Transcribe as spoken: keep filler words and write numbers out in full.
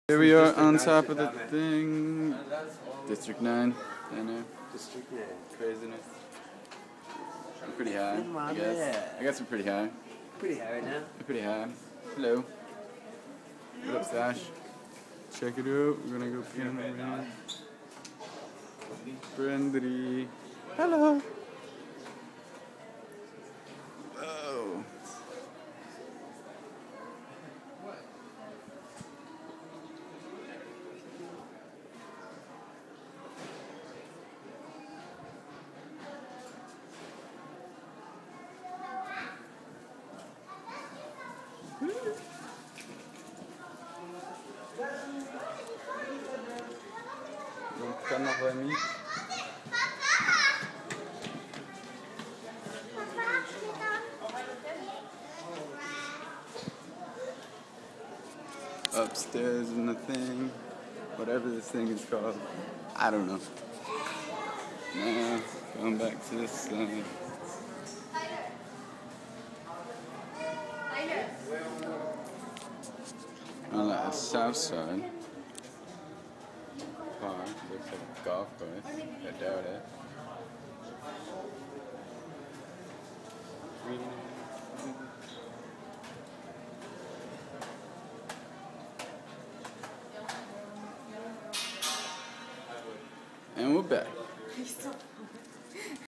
Here we are on top of the thing. District nine. I know. District nine. Craziness. I'm pretty high, I guess. I guess we're pretty high. Pretty high right now. We're pretty high. Hello. What up, Stash? Check it out. We're gonna go pee on the rain. Friendly. Hello. Oh. Donc, ça m'a remis. Upstairs in the thing, whatever this thing is called, I don't know. Now, going back to this side. On the south side, park, looks like a golf course, I doubt it. And we're back.